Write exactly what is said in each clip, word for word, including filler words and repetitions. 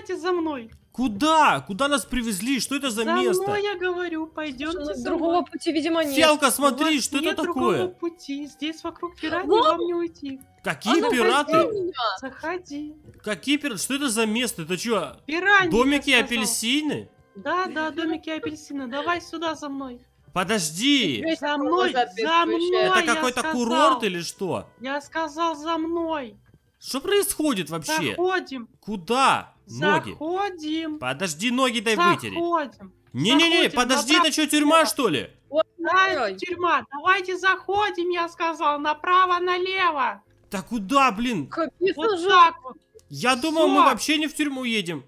давайте за мной. Куда? Куда нас привезли? Что это за, за место? За мной, я говорю, пойдемте. Другого пути, видимо, нет. Фиалка, смотри, что это такое? Пути. Здесь вокруг пираньи вам не уйти. Какие а пираты? Заходи. Какие пираты? Что это за место? Это что? Пираньи, домики и апельсины? Да, да, домики и апельсины. Давай сюда за мной. Подожди! За мной, за мной! Это какой-то курорт или что? Я сказал за мной. Что происходит вообще? Заходим. Куда? Ноги. Заходим. Подожди, ноги дай вытереть. Заходим. Не-не-не, подожди, это что, тюрьма что ли? Да, это тюрьма. Давайте заходим, я сказал, направо-налево. Да куда, блин? Капец, вот так вот. Я думал, мы вообще не в тюрьму едем.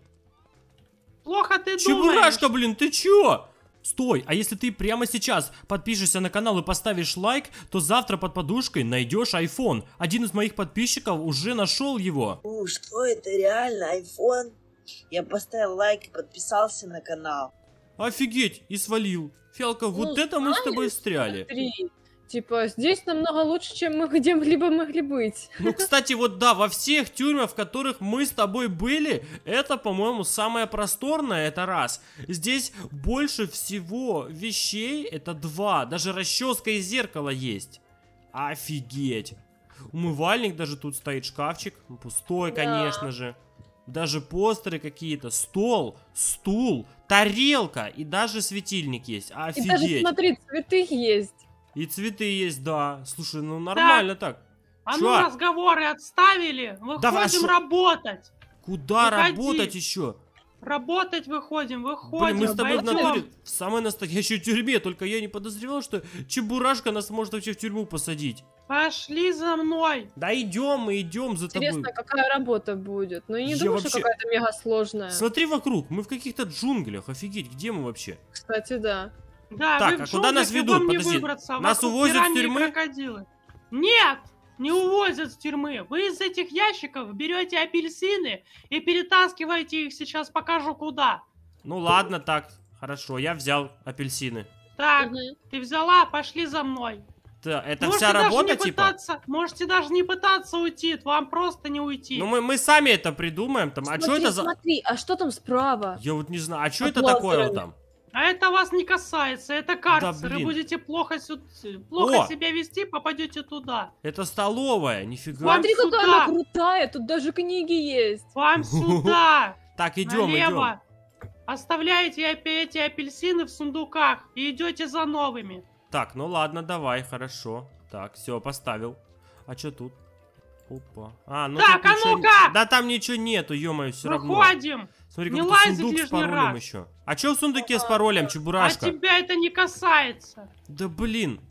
Плохо ты думаешь. Чебурашка, блин, ты чё? Стой, а если ты прямо сейчас подпишешься на канал и поставишь лайк, то завтра под подушкой найдешь айфон. Один из моих подписчиков уже нашел его. У, что это реально айфон? Я поставил лайк и подписался на канал. Офигеть, и свалил. Фиалка, ну, вот это мы с тобой встряли. Смотри. Типа, здесь намного лучше, чем мы где-либо могли быть. Ну, кстати, вот да, во всех тюрьмах, в которых мы с тобой были, это, по-моему, самое просторное, это раз. Здесь больше всего вещей, это два. Даже расческа и зеркало есть. Офигеть. Умывальник даже тут стоит, шкафчик. Пустой, да. Конечно же. Даже постеры какие-то, стол, стул, тарелка и даже светильник есть. Офигеть. И даже, смотри, цветы есть. И цветы есть, да. Слушай, ну нормально так. так. А Чё? Ну разговоры отставили. Выходим Давай, шо... работать. Куда Выходи. работать еще? Работать выходим, выходим. Блин, мы с тобой в натуре в самой настоящей тюрьме. Только я не подозревал, что Чебурашка нас может вообще в тюрьму посадить. Пошли за мной. Да идем, мы идем за тобой. Интересно, какая работа будет. Но я не я думаю, вообще... что какая-то мега сложная. Смотри вокруг, мы в каких-то джунглях. Офигеть, где мы вообще? Кстати, да. Да, так, а куда нас ведут? Подожди, выбраться, нас увозят в тюрьму? Крокодилы. Нет, не увозят с тюрьмы. Вы из этих ящиков берете апельсины и перетаскиваете их, сейчас покажу куда. Ну ладно, так, хорошо, я взял апельсины. Так, угу. Ты взяла, пошли за мной. Да, это можете вся работа, типа? Пытаться, можете даже не пытаться уйти, вам просто не уйти. Ну мы, мы сами это придумаем, там, смотри, а что это за... Смотри, а что там справа? Я вот не знаю, а что это такое вот там? А это вас не касается, это карцер. Да, вы будете плохо, плохо себя вести, попадете туда. Это столовая, нифига. Смотри, какая она крутая, тут даже книги есть. Вам сюда. Так, идем, идем. Оставляете эти апельсины в сундуках и идете за новыми. Так, ну ладно, давай, хорошо. Так, все, поставил. А что тут? Опа. А, ну так, а ну-ка! Да там ничего нету, ё-моё, все равно. Выходим! Смотри, не лазит сундук с паролем раз. еще. А что в сундуке а, с паролем, Чебурашка? А тебя это не касается. Да блин.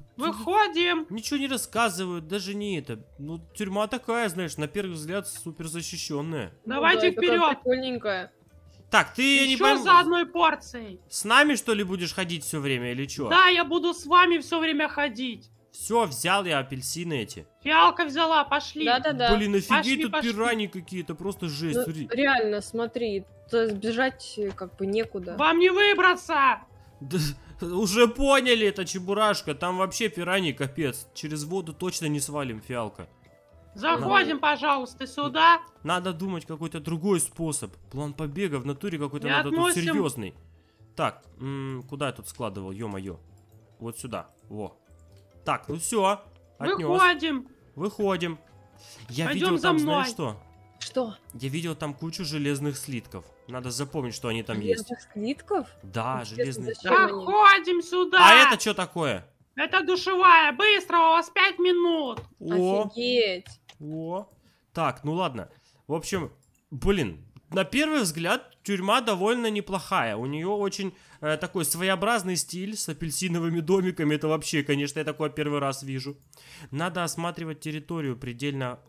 Выходим. Ничего не рассказывают, даже не это. Ну, тюрьма такая, знаешь, на первый взгляд супер защищенная. Давайте ну, да, вперед. Прикольненькая. Так, ты Еще не пойму... за одной порцией. С нами, что ли, будешь ходить все время или что? Да, я буду с вами все время ходить. Все, взял я апельсины эти. Фиалка взяла, пошли. Да-да-да. Блин, офигеть, тут пошли. Пираньи какие-то, просто жесть. Ну, смотри. Реально, смотри, сбежать как бы некуда. Вам не выбраться. Да, уже поняли, это Чебурашка, там вообще пираньи капец. Через воду точно не свалим, Фиалка. Заходим, Надо... пожалуйста, сюда. Надо думать какой-то другой способ. План побега в натуре какой-то надо относим... тут серьезный. Так, куда я тут складывал, ё-моё. Вот сюда, во. Так, ну все. Выходим. Выходим. Я Пойдем видел за там, мной. знаешь что? Что? Я видел там кучу железных слитков. Надо запомнить, что они там железных есть. слитков? Да, железные слитки. Заходим сюда. А это что такое? Это душевая. Быстро, у вас пять минут. О, офигеть. О. Так, ну ладно. В общем, блин, на первый взгляд тюрьма довольно неплохая. У нее очень э, такой своеобразный стиль с апельсиновыми домиками. Это вообще, конечно, я такое первый раз вижу. Надо осматривать территорию предельно...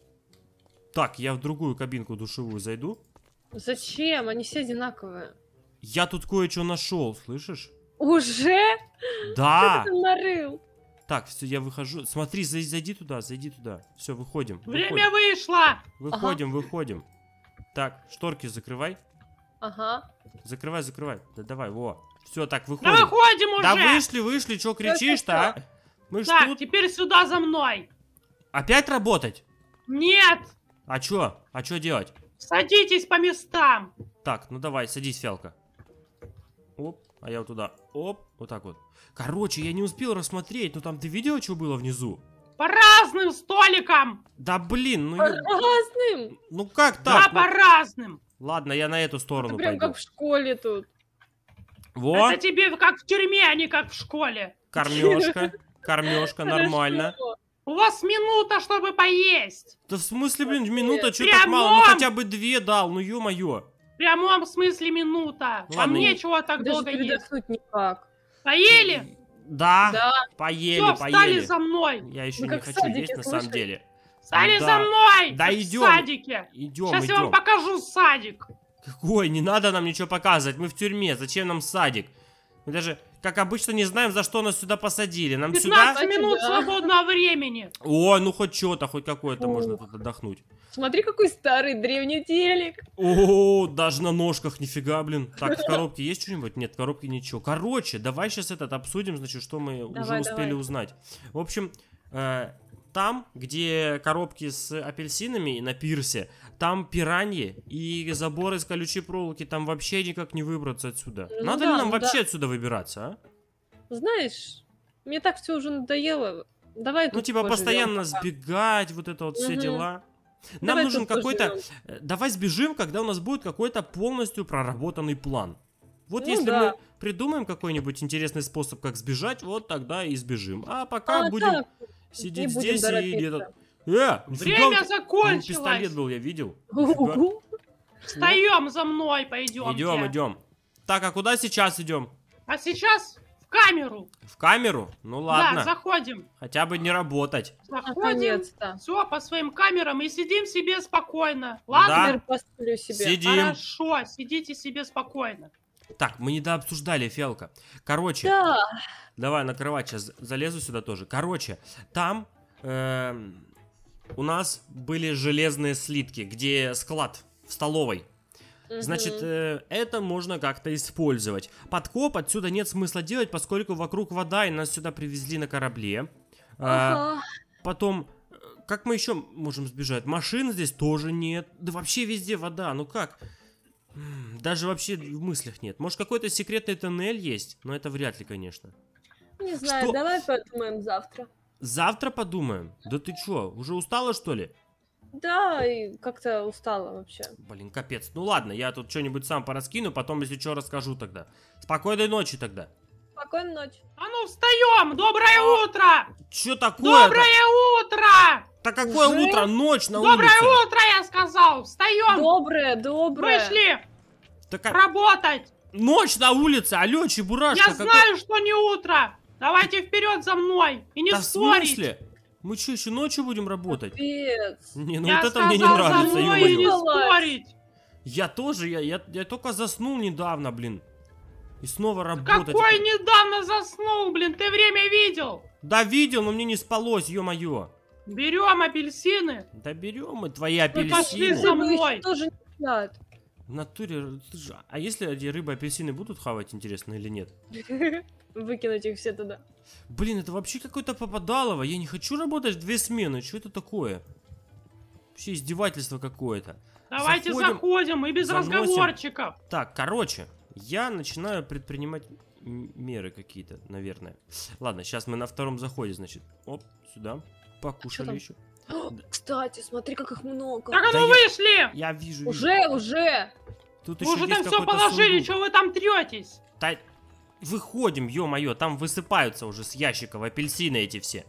Так, я в другую кабинку душевую зайду. Зачем? Они все одинаковые. Я тут кое-что нашел, слышишь? Уже? Да. Что ты нарыл? Так, все, я выхожу. Смотри, зайди туда, зайди туда. Все, выходим. Время выходим. вышло. Выходим, ага. выходим. Так, шторки закрывай. Ага. Закрывай, закрывай. Да давай, во. Все, так, выходим. Да выходим уже. Да вышли, вышли, что кричишь-то, а? Мы так, тут... теперь сюда за мной. Опять работать? Нет. А чё? А чё делать? Садитесь по местам. Так, ну давай, садись, Фиалка. Оп, а я вот туда. Оп, вот так вот. Короче, я не успел рассмотреть, но там ты видела, что было внизу? По разным столикам. Да блин, ну... По я- разным. Ну как Да, так? по Ну, разным. ладно, я на эту сторону Это прям пойду. как в школе тут. Во, Это тебе как в тюрьме, а не как в школе. кормежка. Кормежка, нормально. Хорошо. У вас минута, чтобы поесть. Да в смысле, блин, минута, что Прям так мало? Ну вам! хотя бы две дал, ну ё-моё. В прямом смысле минута. Ладно, Вам и- нечего так Даже долго есть. передохнуть никак. Поели? Да, Да. поели, Все, встали поели. за мной. Я еще Мы не как в хочу садике, есть на самом слышали? деле. Встали Да. за мной. Да как в идем. садике. Идем, Сейчас я вам идем. покажу садик. Какой? Не надо нам ничего показывать. Мы в тюрьме. Зачем нам садик? Мы даже, как обычно, не знаем, за что нас сюда посадили. Нам сюда... пятнадцать минут Да. свободного времени. О, ну хоть что-то, хоть какое-то Ух. можно тут отдохнуть. Смотри, какой старый древний телек. О, даже на ножках, нифига, блин. Так, в коробке есть что-нибудь? Нет, в коробке ничего. Короче, давай сейчас этот обсудим, значит, что мы уже Давай, успели давай. узнать. В общем, э, там, где коробки с апельсинами на пирсе, там пираньи и заборы из колючей проволоки, там вообще никак не выбраться отсюда. Ну Надо да, ли нам ну вообще да. отсюда выбираться, а? Знаешь, мне так все уже надоело. Давай Ну, тут типа, поживем постоянно пока. сбегать, вот это вот все Мгм. дела. Нам Давай нужен тут какой-то... поживем. э, Давай сбежим, когда у нас будет какой-то полностью проработанный план. Вот Ну если да. мы придумаем какой-нибудь интересный способ, как сбежать, вот тогда и сбежим. А пока А, будем так, сидеть не будем здесь и торопиться. где-то... Э, нифига, Время у тебя- ну, закончилось. пистолет был, я видел. Ого. Встаем за мной, пойдем. Идем, идем. Так, а куда сейчас идем? А сейчас в камеру. В камеру? Ну ладно, Да, заходим. хотя бы не работать. Заходим. Наконец-то. Все, по своим камерам и сидим себе спокойно. Ладно? Да. Теперь посплю себе. Сидим. Хорошо, сидите себе спокойно. Так, мы недообсуждали, Фиалка. Короче, Да. давай на кровать сейчас залезу сюда тоже. Короче, там эм, у нас были железные слитки, где склад в столовой. Значит, Мгм. э, это можно как-то использовать. Подкоп отсюда нет смысла делать, поскольку вокруг вода, и нас сюда привезли на корабле. А, Ага. потом, э, как мы еще можем сбежать? Машин здесь тоже нет. Да вообще везде вода, ну как? М, Даже вообще в мыслях нет. Может, какой-то секретный тоннель есть? Но это вряд ли, конечно. Не знаю, Что? давай подумаем завтра. Завтра подумаем? Да ты чё, уже устала, что ли? Да, и как-то устала вообще. Блин, капец. Ну ладно, я тут что-нибудь сам пораскину, потом, если что, расскажу тогда. Спокойной ночи тогда. Спокойной ночи. А ну встаем! Доброе утро! Чё такое? Доброе утро! Да какое Уже? утро? Ночь на Доброе улице. утро, я сказал! Встаем! Доброе, доброе. Вышли Так, а- работать! ночь на улице, алё, чебурашка. Я какой- знаю, что не утро! Давайте вперед за мной! И не Да в спорить! смысле? Мы что, еще ночью будем работать? Капец. Не, ну Я вот это мне не сказал нравится, за мной и не ё-моё. спорить! Я тоже, я, я, я только заснул недавно, блин. И снова работать. Какой недавно заснул, блин, ты время видел? Да видел, но мне не спалось, ё-моё. Берем апельсины. Да берем мы твои пошли апельсины. за Рыбы мной. еще тоже не едят. В натуре, ты же- а если эти рыбы апельсины будут хавать, интересно, или нет? Выкинуть их все туда. Блин, это вообще какое-то попадалово. Я не хочу работать в две смены. Что это такое? Вообще издевательство какое-то. Давайте Заходим, заходим, и без заносим. разговорчиков. Так, короче, я начинаю предпринимать м- меры какие-то, наверное. Ладно, сейчас мы на втором заходе, значит. Оп, сюда. Покушали там? еще. О, кстати, смотри, как их много. Так, а Да ну я- вышли! Я вижу. вижу. Уже, уже. Тут Вы еще уже есть там все какой-то положили, сундук. что вы там третесь? Да выходим, ё-моё, там высыпаются уже с ящиков апельсины эти все.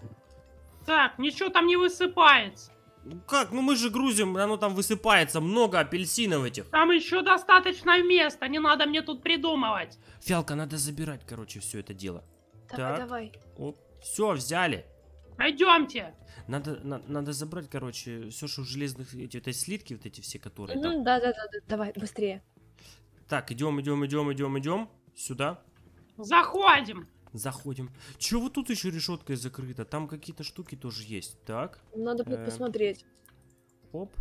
Так, ничего там не высыпается. Ну как, ну мы же грузим, оно там высыпается, много апельсинов этих. Там еще достаточно места, не надо мне тут придумывать. Фиалка, надо забирать, короче, все это дело. Давай, Так. давай. Оп, все, взяли. Пойдемте. Надо, на- надо забрать, короче, все, что в железных, эти, вот эти слитки, вот эти все, которые там. Мгм, Да, да, да, да, давай, быстрее. Так, идем, идем, идем, идем, идем. Сюда. Заходим. Заходим. Чего вот тут еще решеткой закрыто? Там какие-то штуки тоже есть. Так. Надо Э, посмотреть. Оп.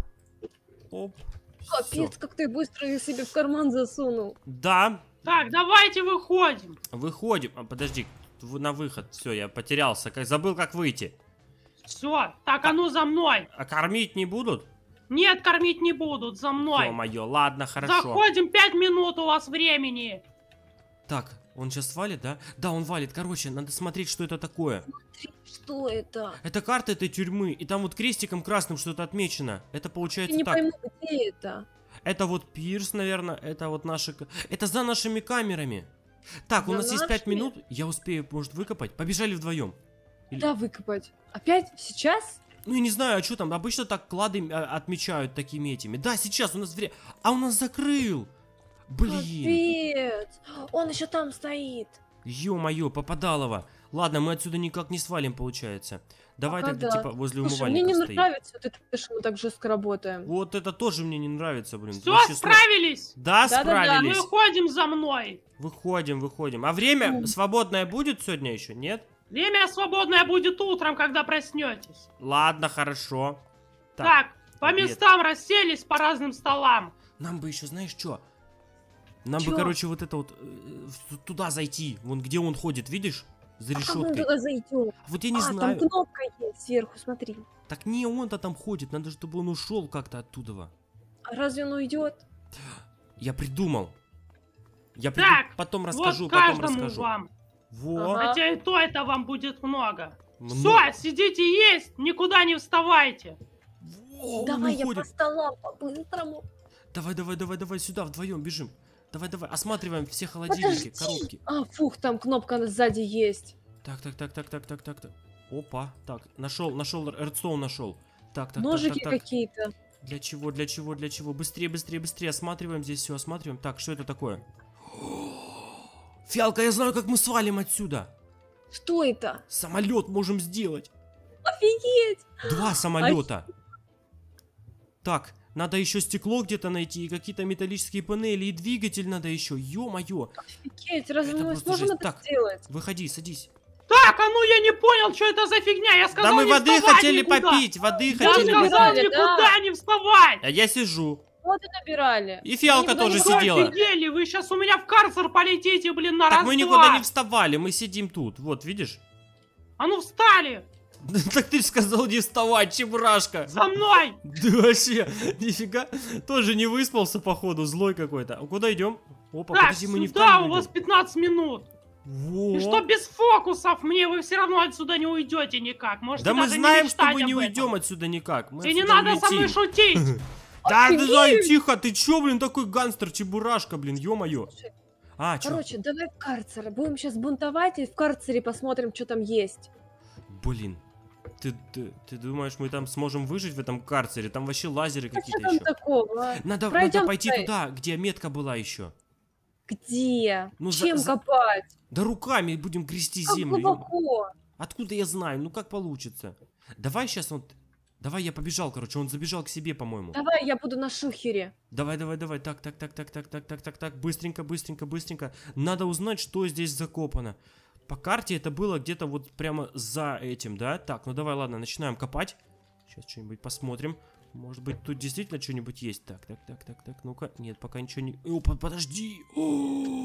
Оп. Всё. Капец, как ты быстро их себе в карман засунул. Да. Так, давайте выходим. Выходим. А, подожди. в- На выход. Все, я потерялся. Как, забыл, как выйти. Все, так, а ну за мной. А кормить не будут? Нет, кормить не будут, за мной. Ё-моё, ладно, хорошо. Заходим, пять минут у вас времени. Так, он сейчас валит, да? Да, он валит. Короче, надо смотреть, что это такое. Что это? Это карта этой тюрьмы, и там вот крестиком красным что-то отмечено. Это Я получается не так. пойму, где это. Это вот пирс, наверное, это вот наши... к- Это за нашими камерами. Так, у За нас есть пять нашими? минут, я успею, может, выкопать. Побежали вдвоем. Или- Куда выкопать? Опять? Сейчас? Ну, я не знаю, а что там, обычно так клады а, отмечают такими этими. Да, сейчас у нас время... А у нас закрыл! Блин, Капец. Он еще там стоит. ё-моё, попадалово. Ладно, мы отсюда никак не свалим, получается. Давай Пока тогда, да. типа, возле Слушай, мне умывальника не стоим. нравится вот это, что мы так жестко работаем. Вот это тоже мне не нравится, блин. Все, Вообще сложно. справились? Да, Да-да-да, справились. Выходим за мной. Выходим, выходим. А время М. свободное будет сегодня еще, нет? Время свободное будет утром, когда проснетесь. Ладно, хорошо. Так, по обед. местам расселись по разным столам. Нам бы еще, знаешь, что? Нам бы, Чё? короче, вот это вот э, в- туда зайти. Вон где он ходит, видишь? За А как мы решеткой. туда зайдем? Вот я не а, знаю. там кнопка есть сверху, смотри. Так не он-то там ходит, надо, чтобы он ушел как-то оттуда. А разве он уйдет? Я придумал. Я приду- Так, потом расскажу, вот потом каждому расскажу. вам. Во. Ага. Хотя и то это вам будет много. Много. Все, сидите есть, никуда не вставайте. Во, он Давай я уходит. по столам по-быстрому. Давай, давай, давай, давай сюда, вдвоем бежим. Давай, давай, осматриваем все холодильники, Подожди. коробки. А, фух, там кнопка сзади есть. Так, так, так, так, так, так, так, так. Опа, так, нашел, нашел, Эрдстоун нашел. Так, так, Ножики так, так, так. какие-то. Для чего, для чего, для чего? Быстрее, быстрее, быстрее. Осматриваем здесь все, осматриваем. Так, что это такое? Фиалка, я знаю, как мы свалим отсюда. Что это? Самолет можем сделать. Офигеть! Два самолета. Так, надо еще стекло где-то найти, и какие-то металлические панели, и двигатель надо еще. Ё-моё. Офигеть, разве Это мы просто сможем жесть. это Так. сделать? Выходи, садись. Так, а ну я не понял, что это за фигня. Я сказал Да мы не воды вставать хотели никуда. попить, воды Я хотели сказал набирали, попить. никуда да. не вставать. А я сижу. Вот и набирали. И фиалка никуда не тоже Вы сидела. офигели, вы сейчас у меня в карцер полетите, блин, на Так раз, мы два. никуда не вставали, мы сидим тут. Вот, видишь? А ну встали, Так ты же сказал не вставать, чебурашка. за мной. Да вообще, нифига. Тоже не выспался, походу, злой какой-то. А куда идем? Опа, Так, подожди, мы не в сюда, камеру у вас идем. пятнадцать минут. Во. И что без фокусов мне, вы все равно отсюда не уйдете никак. Можете Да мы даже не знаем, что мечтать мы не об этом. уйдем отсюда никак. Мы И не отсюда надо со мной улетим. шутить. Да, да, да, Офигеть! тихо, ты чё, блин, такой гангстер, чебурашка, блин, ё-моё. Слушай, А, чё? короче, давай в карцер. Будем сейчас бунтовать и в карцере посмотрим, что там есть. Блин, ты, ты, ты думаешь, мы там сможем выжить в этом карцере? Там вообще лазеры А что какие-то там еще. такого? а? Надо, Пройдём надо пойти скорее. туда, где метка была еще. Где? Ну, за- Чем за- копать? Да руками будем грести Как землю. ё- глубоко? Откуда я знаю? Ну как получится? Давай сейчас вот... Давай я побежал, короче, он забежал к себе, по-моему. Давай, я буду на шухере. Давай, давай, давай. Так, так, так, так, так, так, так, так, так. Быстренько, быстренько, быстренько. Надо узнать, что здесь закопано. По карте это было где-то вот прямо за этим, да? Так, ну давай, ладно, начинаем копать. Сейчас что-нибудь посмотрим. Может быть, тут действительно что-нибудь есть. Так, так, так, так, так, ну-ка. Нет, пока ничего не... О, по- подожди! О,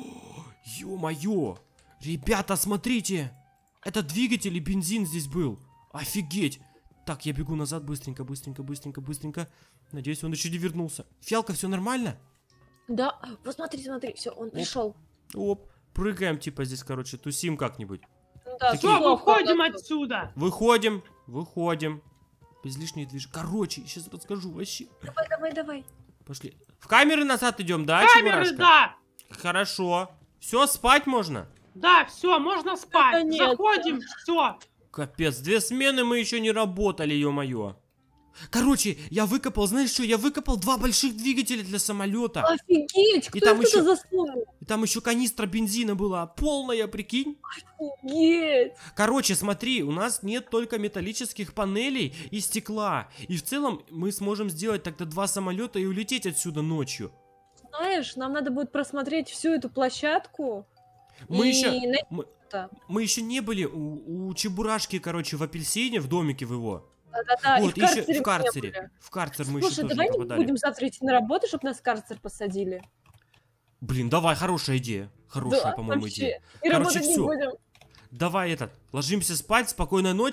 ё-моё! Ребята, смотрите! Это двигатель и бензин здесь был. Офигеть! Так, я бегу назад быстренько, быстренько, быстренько, быстренько. Надеюсь, он еще не вернулся. Фиалка, все нормально? Да, вот смотри, смотри, все, он пришел. Оп, прыгаем типа здесь, короче, тусим как-нибудь. Ну да, Такие- Все, всё, выходим ладно. отсюда. Выходим, выходим. Без лишних движений. Короче, сейчас расскажу вообще. Давай, давай, давай. Пошли. В камеры назад идем, да, Камеры, Чебурашка? да. Хорошо. Все, спать можно? Да, все, можно спать. Наконец-то. Заходим, все. Капец, две смены мы еще не работали, ё-моё. Короче, я выкопал, знаешь что, я выкопал два больших двигателя для самолета. Офигеть, кто там их еще- туда засунул? И там еще канистра бензина была, полная, прикинь. Офигеть. Короче, смотри, у нас нет только металлических панелей и стекла. И в целом мы сможем сделать тогда два самолета и улететь отсюда ночью. Знаешь, нам надо будет просмотреть всю эту площадку. Мы и еще, найти мы, что-то. мы еще не были у, у Чебурашки, короче, в апельсине, в домике в его. Да-да-да, и вот, в еще карцере в мы карцере. не были. В карцер мы еще Слушай, тоже давай не не попадали. будем завтра идти на работу, чтобы нас в карцер посадили. Блин, давай, хорошая идея. Хорошая, Да, по-моему, вообще. идея. И Короче, работать не всё. будем. Давай этот, ложимся спать, спокойной ночи.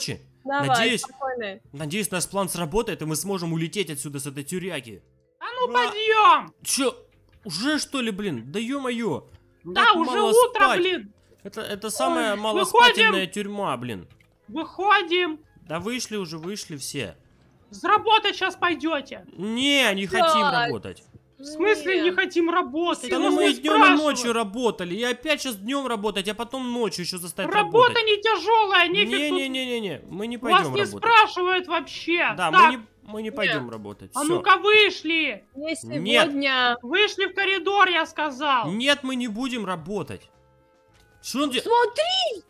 Давай, Надеюсь, спокойно. надеюсь, наш план сработает, и мы сможем улететь отсюда с этой тюряги. А ну, А. подъем! Чё? Уже что ли, блин? Да ё-моё. Да, Как уже мало утро, спать. блин. Это, это самая Ой, малоспательная тюрьма, блин. Выходим. Да вышли уже, вышли все. Заработать сейчас пойдете. Не, не хотим Да. работать. В смысле не хотим работать? Да Я ну вас мы не и днем и спрашиваю. ночью работали. И опять сейчас днем работать, а потом ночью еще заставить Работа работать. не тяжелая, нефиг тут. Не-не-не-не-не, мы не Вас пойдем не работать. спрашивают вообще. Да, Так, мы не, мы не пойдем работать. а Всё. ну-ка вышли. Не Нет. сегодня. Вышли в коридор, я сказал. Нет, мы не будем работать. Что он делает? Смотри!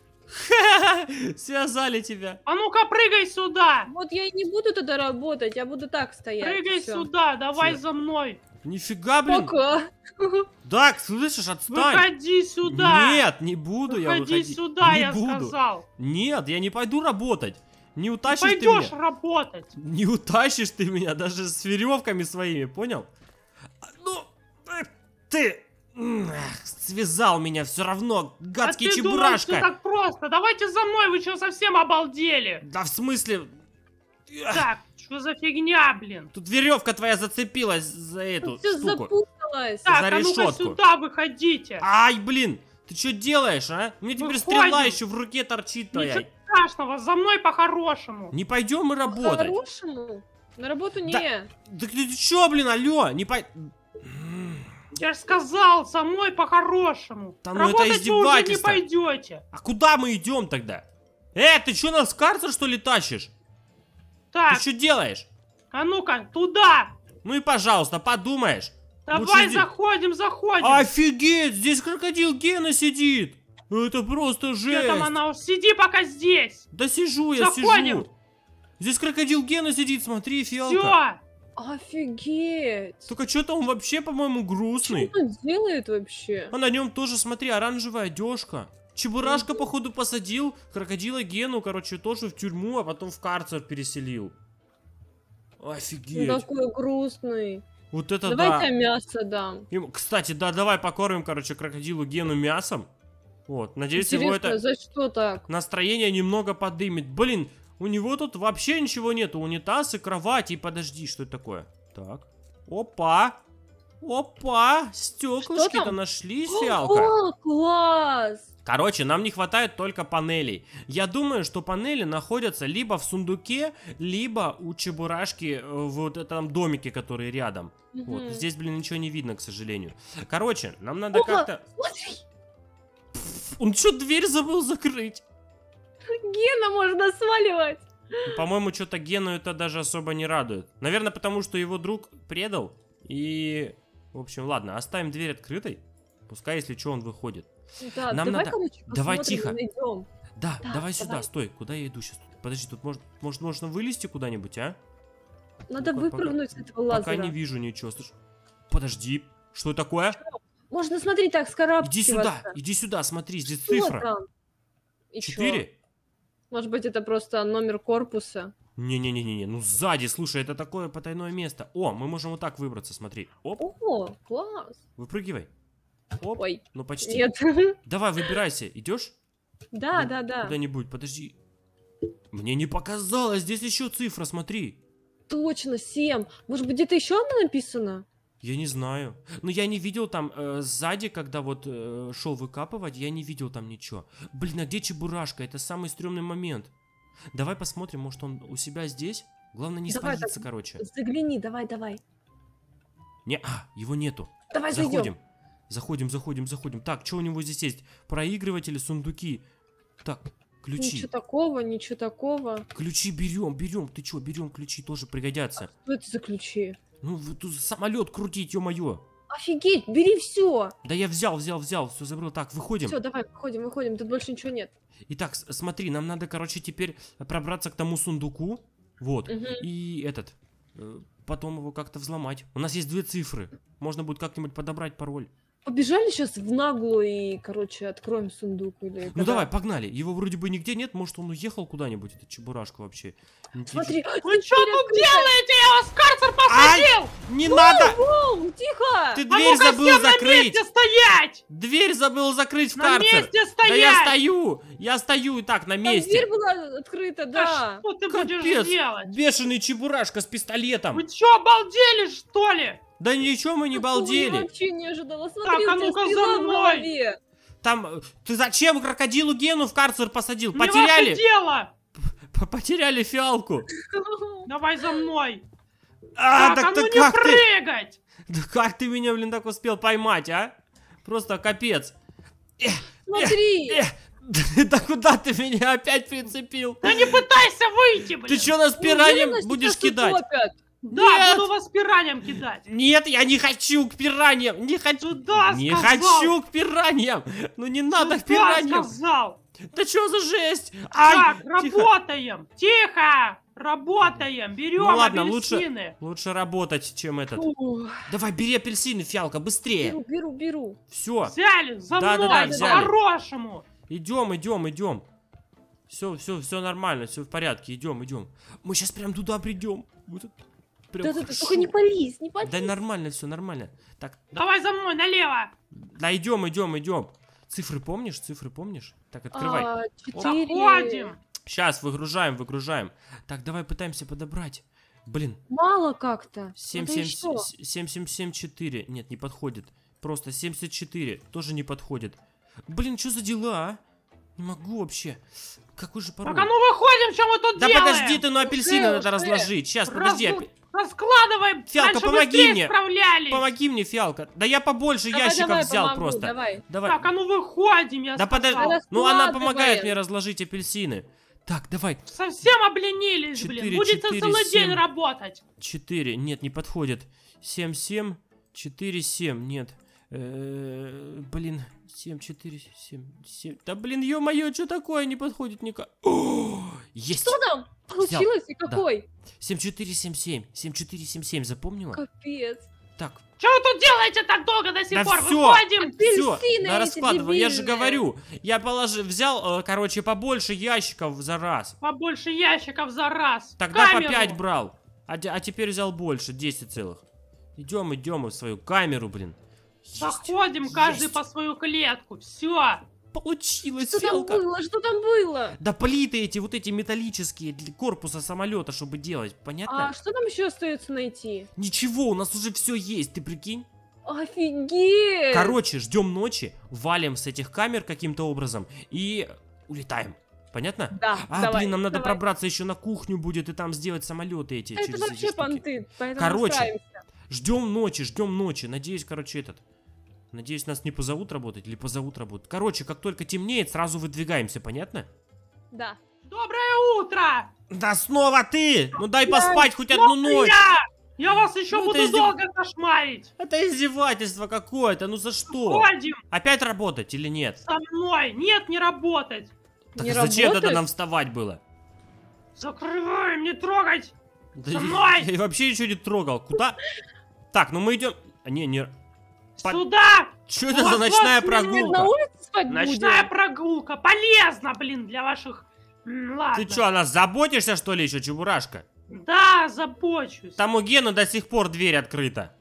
Связали тебя. А ну-ка прыгай сюда. Вот я и не буду тогда работать, я буду так стоять. Прыгай Всё. сюда, давай Всё. за мной. Нифига, блин. Пока. Так, слышишь, отстань. Выходи сюда. Нет, не буду я Выходи выходить. сюда, не я буду. сказал. Нет, я не пойду работать. Не утащишь ты Пойдешь меня. работать. Не утащишь ты меня даже с веревками своими, понял? А, Ну, э, ты м, эх, связал меня все равно, гадкий а ты думал, что чебурашка. так просто? Давайте за мной, вы что, совсем обалдели? Да в смысле? Эх, Так, что за фигня, блин? Тут веревка твоя зацепилась за эту Все штуку. запуталось. Так, за а ну-ка решетку. сюда выходите. Ай, блин, ты что делаешь, а? У меня теперь Выходим. стрела еще в руке торчит твоя. Ничего страшного, за мной по-хорошему. Не пойдем мы работать. По-хорошему? На работу не. Да. Да ты чё, блин, алло, не по... Я же сказал, за мной по-хорошему. Да ну это Работать вы уже не издевательство. пойдете. А куда мы идем тогда? Э, ты что, нас в карцер, что ли, тащишь? Так, Ты что делаешь? а ну-ка, туда. Ну и пожалуйста, подумаешь. Лучше Давай, иди. заходим, заходим. Офигеть, здесь крокодил Гена сидит. Это просто Где жесть. там она? Сиди пока здесь. Да сижу я, Заходим. сижу. Здесь крокодил Гена сидит, смотри, фиалка. Все. Офигеть. Только что-то он вообще, по-моему, грустный. Что он делает вообще? А на нем тоже, смотри, оранжевая одежка. Чебурашка, походу, посадил крокодила Гену, короче, тоже в тюрьму, а потом в карцер переселил. Офигеть. Он такой грустный. Вот это Давай да. я мясо дам. Ему- Кстати, да, давай покормим, короче, крокодилу Гену мясом. Вот, надеюсь, его Интересно, это за что так? настроение немного подымет. Блин, у него тут вообще ничего нету. Унитаз и кровать. И подожди, что это такое? Так. Опа. Опа. Стеклышки-то там? нашли, фиалка. О, класс! Короче, нам не хватает только панелей. Я думаю, что панели находятся либо в сундуке, либо у Чебурашки э, в вот этом домике, который рядом. Вот, Мгм. здесь, блин, ничего не видно, к сожалению. Короче, нам надо Опа! как-то... Смотри, Он что, дверь забыл закрыть? Гена можно сваливать. По-моему, что-то Гену это даже особо не радует. Наверное, потому что его друг предал. И, в общем, ладно, оставим дверь открытой. Пускай, если что, он выходит. Да, Нам давай, надо- короче, давай посмотрим тихо. и найдем. Да, Да, давай сюда, давай. стой. Куда я иду сейчас? Подожди, тут может, может можно вылезти куда-нибудь, а? Надо Ну-ка, пока- выпрыгнуть с этого лазера. Пока не вижу ничего. Слышь. Подожди, что такое? Можно, смотри, так Иди скарабкиваться. сюда, иди сюда, смотри, здесь Что цифра. там? И чё? Четыре? Может быть, это просто номер корпуса? Не-не-не-не, ну сзади, слушай, это такое потайное место. О, мы можем вот так выбраться, смотри. Оп, О, класс. выпрыгивай. Оп, Ой, ну почти. нет. Давай, выбирайся, идешь? Да, Ну, да, да. Куда-нибудь, подожди. Мне не показалось, здесь еще цифра, смотри. Точно, семь. Может быть, где-то еще одна написана? Я не знаю. Но я не видел там э, сзади, когда вот э, шел выкапывать, я не видел там ничего. Блин, а где Чебурашка? Это самый стрёмный момент. Давай посмотрим, может он у себя здесь? Главное не Давай, спалиться, так, короче. Загляни, давай, давай. Не, а, его нету. Давай зайдем. Заходим. Заходим, заходим, заходим. Так, что у него здесь есть? Проигрыватели, сундуки. Так, ключи. Ничего такого, ничего такого. Ключи берем, берем. Ты что, берем ключи, тоже пригодятся. Что это за ключи? Ну, вот тут самолет крутить, ё-моё. Офигеть, бери все. Да я взял, взял, взял, все забрал. Так, выходим. Все, давай, выходим, выходим. Тут больше ничего нет. Итак, с- смотри, нам надо, короче, теперь пробраться к тому сундуку. Вот. Мгм. И этот. э, Потом его как-то взломать. У нас есть две цифры. Можно будет как-нибудь подобрать пароль. Побежали сейчас в наглую и, короче, откроем сундук или... Ну когда? давай, погнали. Его вроде бы нигде нет, может он уехал куда-нибудь, это чебурашка вообще. Смотри, Вы что тут делаете? Я вас в карцер посадил! Не надо! Воу, тихо! Ты А дверь ну-ка забыл всем на закрыть! месте стоять! Дверь забыл закрыть в На карцер! месте Да я стоять! стою! Я стою и так, на Там месте! дверь была открыта, Да да. что ты будешь Капец! делать? Бешеный чебурашка с пистолетом! Вы что, обалдели, что ли? Да ничего мы не Такого Я балдели! вообще не ожидала. Смотри, Так, а у тебя ну-ка стрела за в мной! голове. Там, э, ты зачем крокодилу Гену в карцер посадил? Не ваше Потеряли? дело! П- Потеряли фиалку! Давай за мной! А, так, а так ну ты не как ты? прыгать! Да как ты меня, блин, так успел поймать, а? Просто капец! Смотри. Э, Да куда ты меня опять прицепил? Да не пытайся выйти, блин! Ты что, нас Ну, пираньем уверена, что будешь нас кидать? утопят. Да, Нет! буду вас пираньям кидать! Нет, я не хочу к пираньям! Не хочу! Туда Не сказал! хочу к пираньям! Ну не надо к Туда пираньям! сказал! Да что за жесть? Ай, Так, тихо. работаем! Тихо! Работаем! Берем Ну ладно, лучше, апельсины! лучше работать, чем этот. Ух, Давай, бери апельсины, Фиалка, быстрее. Беру, беру, беру. Все, Взяли! За Да-да-да, мной! взяли. По-хорошему! идем, идем, идем. Все, все, все нормально, все в порядке, идем, идем. Мы сейчас прям туда придем. Будет прям Да, да, да, хорошо. только не пались, не пались. Да нормально, все нормально. Так, Давай за мной, налево! да идем, идем, идем. Цифры помнишь? Цифры помнишь? Так, открывай. А, четыре. Заходим! Сейчас, выгружаем, выгружаем. Так, давай пытаемся подобрать. Блин, Мало как-то. семь Надо семь еще. семь семь семь четыре. Нет, не подходит. Просто семьдесят четыре. Тоже не подходит. Блин, что за дела, а? Не могу вообще. Какой же пароль? Так, а ну выходим, что мы тут Да делаем? подожди ты, ну апельсины Уже, надо уже. разложить. Сейчас, подожди. Разу- опи- Раскладываем! Фиалка, раньше помоги быстрее мне. справлялись! Помоги мне, Фиалка. Да я побольше Давай, ящиков давай, взял помогу, просто. Давай. Давай. Так, а ну выходим, я Да подожди. сказал. Ну она Раскладываем. помогает мне разложить апельсины. Так, давай. Совсем обленились, Четыре, блин. Будете четыре, целый семь. день работать. четыре. Нет, не подходит. семь семь. четыре семь. Нет. Э, Блин. семь четыре семь. семь. Да блин, ё-моё, что такое? Не подходит никак. О, есть. Что там? Получилось? И Да. какой? семь четыре семь семь. семь четыре семь семь. Запомнила? Капец. Так. Что вы тут делаете так долго до сих Да пор? всё. Выходим. Все, Апельсины да эти раскладывай, я же дебильные. говорю. Я положил, взял, э, короче, побольше ящиков за раз. Побольше ящиков за раз. Тогда Камеру. по пять брал. А, те- а теперь взял больше, десять целых. Идем, идем мы в свою камеру, блин. Есть. Заходим каждый Есть. по свою клетку. Все. Получилось, Что там Фиалка. было? Что там было? Да плиты эти, вот эти металлические для корпуса самолета, чтобы делать, понятно? А что там еще остается найти? Ничего, у нас уже все есть, ты прикинь? Офигеть! Короче, ждем ночи, валим с этих камер каким-то образом и улетаем. Понятно? Да, А, давай, блин, нам надо давай. пробраться еще на кухню будет и там сделать самолеты эти. Это через эти вообще штуки. понты, поэтому Короче, справимся. Ждем ночи, ждем ночи. Надеюсь, короче, этот. Надеюсь, нас не позовут работать или позовут работать. Короче, как только темнеет, сразу выдвигаемся, понятно? Да. Доброе утро. Да снова ты! Ну дай поспать хоть одну Снова ночь! Я. Я вас еще Ну, буду это издев- долго кошмарить. Это издевательство какое-то, ну за что? Ходим Опять работать или нет? со мной. Нет, не работать. Так Не а зачем тогда работать? нам вставать было? Закрываем, не трогать. Да Со я- мной! Я вообще ничего не трогал. Куда? Так, ну мы идем. А, не, не. По- Сюда. Что У это за вас ночная двадцать минут На прогулка? улице спать Ночная будем? прогулка. Полезно, блин, для ваших... М, Ладно. Ты что, о нас заботишься, что ли, еще, Чебурашка? Да, забочусь. Там у Гены до сих пор дверь открыта.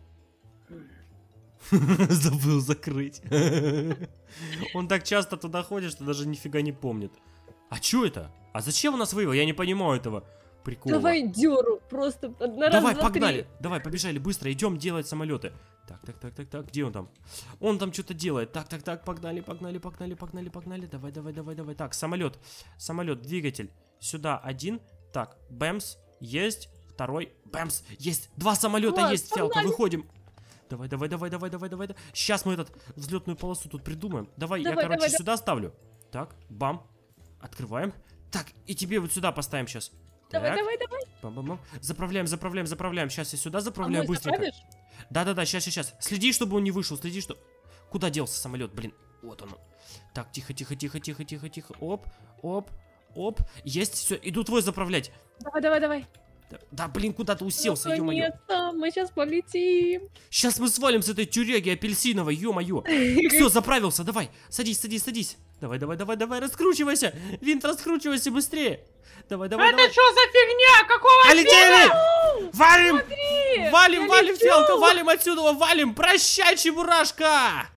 Забыл закрыть. Он так часто туда ходит, что даже нифига не помнит. А чё это? А зачем он нас вывел? Я не понимаю этого прикола. Давай дёру, просто на раз, Давай, два, погнали. три. Давай, побежали быстро. Идем делать самолеты. Так, так, так, так, так. Где он там? Он там что-то делает. Так, так, так, погнали, погнали, погнали, погнали, погнали. Давай, давай, давай, давай. Так, самолет. Самолет, двигатель. Сюда один. Так, бэмс. Есть. Второй. Бэмс. Есть. Два самолета Класс, есть, Фиалка. погнали. Выходим. Давай, давай, давай, давай, давай, давай. Сейчас мы этот взлетную полосу тут придумаем. Давай, я, Давай, короче, давай, сюда ставлю. Так, бам. Открываем. Так, и тебе вот сюда поставим сейчас. Давай, Так. давай, давай. Бам-бам-бам. Заправляем, заправляем, заправляем. Сейчас я сюда А заправляю мой быстренько. заправишь? Да-да-да, сейчас, сейчас, сейчас. Следи, чтобы он не вышел, следи, что... Куда делся самолет, блин? Вот он. Так, тихо, тихо, тихо, тихо, тихо, тихо. Оп, оп, оп. Есть, все, иду твой заправлять. Давай, давай, давай. Да, блин, куда ты уселся, ё-моё. Наконец-то, мы сейчас полетим. Сейчас мы свалим с этой тюряги апельсиновой, ё-моё. Все, заправился, давай, садись, садись, садись. Давай, давай, давай, давай, раскручивайся. Винт, раскручивайся быстрее. Давай, давай, Это давай. что за фигня? Какого Полетели! Валим! Смотри, Валим, я валим, лечу. Фиалка, валим отсюда, валим! Прощай, Чебурашка!